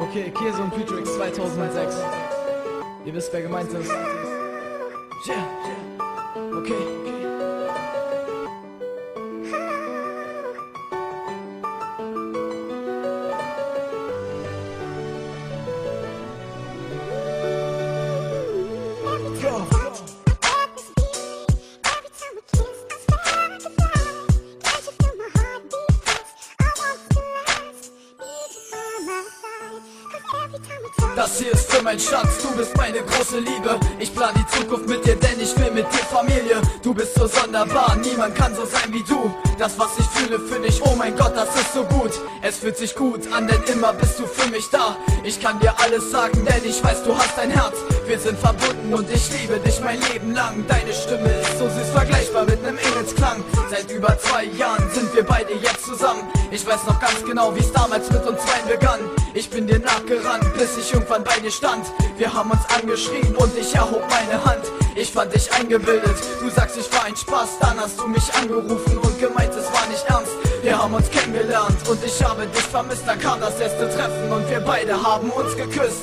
Okay, Kieso und Futurix 2006. Ihr wisst, wer gemeint ist. Yeah, okay. Das hier ist für mein Schatz, du bist meine große Liebe. Ich plan die Zukunft mit dir, denn ich will mit dir Familie. Du bist so sonderbar, niemand kann so sein wie du. Das, was ich fühle für dich, oh mein Gott, das ist so gut. Es fühlt sich gut an, denn immer bist du für mich da. Ich kann dir alles sagen, denn ich weiß, du hast ein Herz. Wir sind verbunden und ich liebe dich mein Leben lang. Deine Stimme ist so süß, vergleichbar mit nem Engelsklang. Seit über 2 Jahren sind wir beide jetzt zusammen. Ich weiß noch ganz genau, wie es damals mit uns beiden begann. Ich bin dir nachgerannt, bis ich irgendwann bei dir stand. Wir haben uns angeschrien und ich erhob meine Hand. Ich fand dich eingebildet, du sagst, ich war ein Spaß. Dann hast du mich angerufen und gemeint, es war nicht ernst. Wir haben uns kennengelernt und ich habe dich vermisst. Da kam das erste Treffen und wir beide haben uns geküsst.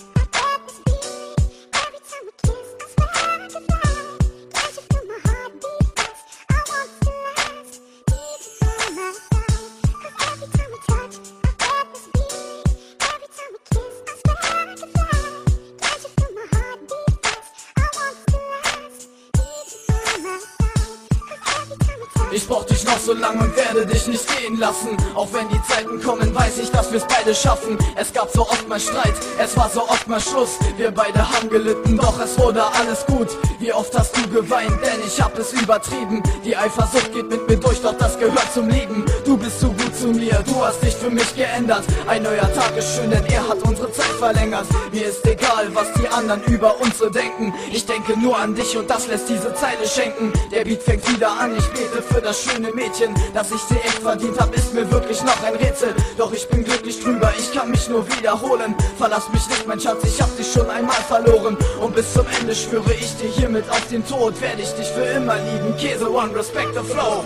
Ich brauch dich noch so lang und werde dich nicht gehen lassen. Auch wenn die Zeiten kommen, weiß ich, dass wir's beide schaffen. Es gab so oft mal Streit, es war so oft mal Schluss. Wir beide haben gelitten, doch es wurde alles gut. Wie oft hast du geweint, denn ich hab es übertrieben. Die Eifersucht geht mit mir durch, doch das gehört zum Leben. Du bist so gut zu mir, du hast dich für mich geändert. Ein neuer Tag ist schön, denn er hat unsere Zeit verlängert. Mir ist egal, was die anderen über uns so denken. Ich denke nur an dich und das lässt diese Zeile schenken. Der Beat fängt wieder an, ich bete für das schöne Mädchen. Dass ich sie echt verdient hab, ist mir wirklich noch ein Rätsel. Doch ich bin glücklich drüber, ich kann mich nur wiederholen. Verlass mich nicht, mein Schatz, ich hab dich schon einmal verloren. Und bis zum Ende schwöre ich dir hiermit auf den Tod. Werde ich dich für immer lieben, Kieso One, respect the flow.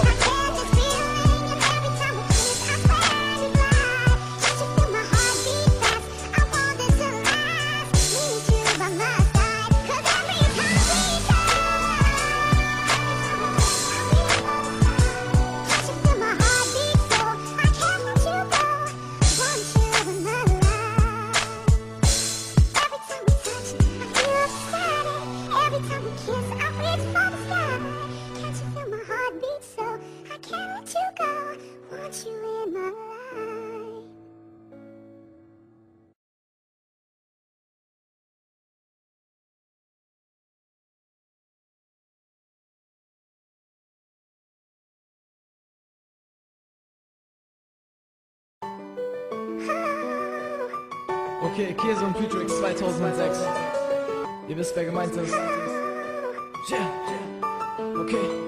Okay, Kieso und Futurix 2006. Ihr wisst, wer gemeint ist. Yeah, okay.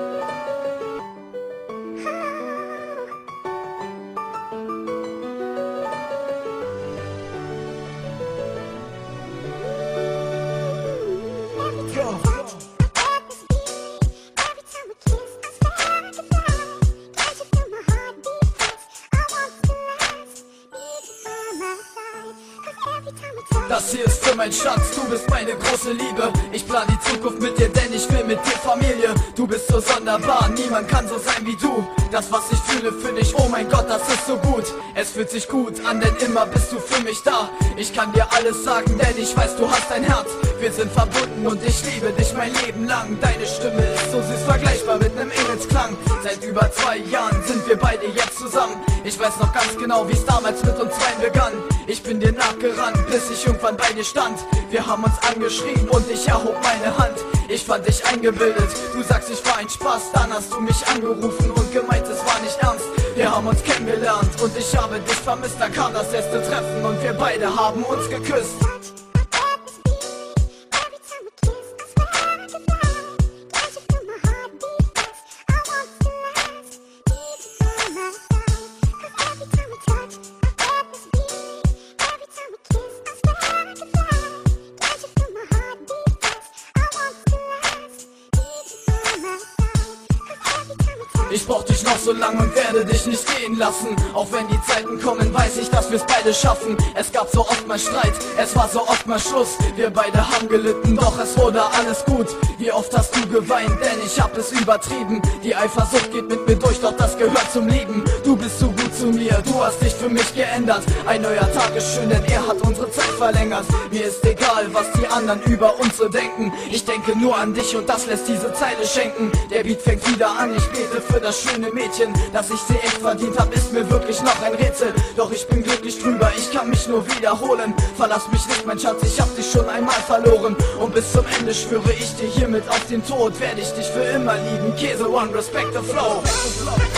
Das hier ist für mein Schatz, du bist meine große Liebe. Ich plan die Zukunft mit dir, denn ich will mit dir Familie. Du bist so sonderbar, niemand kann so sein wie du. Das, was ich fühle für dich, oh mein Gott, das ist so gut. Es fühlt sich gut an, denn immer bist du für mich da. Ich kann dir alles sagen, denn ich weiß, du hast ein Herz. Wir sind verbunden und ich liebe dich mein Leben lang. Deine Stimme ist so süß, vergleichbar mit nem Engelsklang. Seit über 2 Jahren sind wir beide jetzt zusammen. Ich weiß noch ganz genau, wie es damals mit uns beiden begann. Ich bin dir nachgerannt, bis ich irgendwann bei dir stand. Wir haben uns angeschrien und ich erhob meine Hand. Ich fand dich eingebildet, du sagst, ich war ein Spaß. Dann hast du mich angerufen und gemeint, es war nicht ernst. Wir haben uns kennengelernt und ich habe dich vermisst. Da kam das erste Treffen und wir beide haben uns geküsst. Ich brauch dich noch so lang und werde dich nicht gehen lassen. Auch wenn die Zeiten kommen, weiß ich, dass wir's beide schaffen. Es gab so oft mal Streit, es war so oft mal Schluss. Wir beide haben gelitten, doch es wurde alles gut. Wie oft hast du geweint, denn ich hab es übertrieben. Die Eifersucht geht mit mir durch, doch das gehört zum Leben. Du bist so gut zu mir, du hast dich für mich geändert. Ein neuer Tag ist schön, denn er hat unsere Zeit verlängert. Mir ist egal, was die anderen über uns so denken. Ich denke nur an dich und das lässt diese Zeile schenken. Der Beat fängt wieder an, ich bete für das schöne Mädchen. Dass ich sie echt verdient hab, ist mir wirklich noch ein Rätsel. Doch ich bin glücklich drüber, ich kann mich nur wiederholen. Verlass mich nicht, mein Schatz, ich hab dich schon einmal verloren. Und bis zum Ende schwöre ich dir hiermit auf den Tod. Werde ich dich für immer lieben, Käse One, respect the flow.